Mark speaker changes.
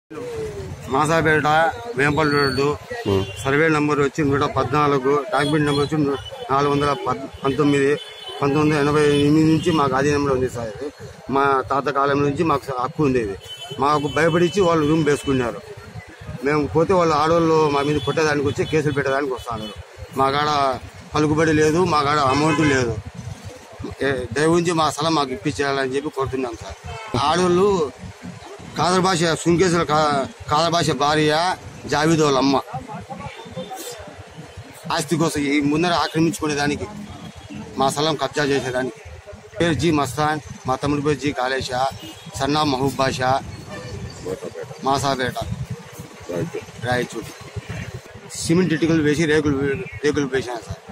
Speaker 1: Masapeta Vempalli road survey number వచ్చి 114, document number వచ్చి 419. 1988 నుంచి మాకు ఆధీనంలో ఉంది సార్. ఇది మా తాత కాలం నుంచి మాకు హక్కు ఉంది. ఇది మాకు భయపడిచ్చి వాళ్ళు రూమ్ వేసుకున్నారు. మేము పోతే వాళ్ళు ఆడవాళ్ళు మా మీద కొట్టేదానికి వచ్చి కేసులు పెట్టడానికి వస్తున్నారు. మా కాడ పలుకుబడి లేదు, మా కాడ అమౌంట్ లేదు. దయవుంచి మా స్థలం మాకు ఇప్పించేయాలని చెప్పి కోరుతున్నాం సార్. ఆడవాళ్ళు కాదర్ భాష సుంకేశ్వర కాదర్ భాష భార్య జావీద్ వాళ్ళ అమ్మ ఆస్తి కోసం ఈ ముందర ఆక్రమించుకునేదానికి మా స్థలం కబ్జా చేసేదానికి. పేరు జీ మస్తాన్, మా తమ్ముడి పేరు జీ కాళేషా, సన్నా మహబూబ్ బాషా, మాసాపేట రాయచూటి. సిమెంట్ ఇటుకలు వేసి రేకులు వేసాను సార్.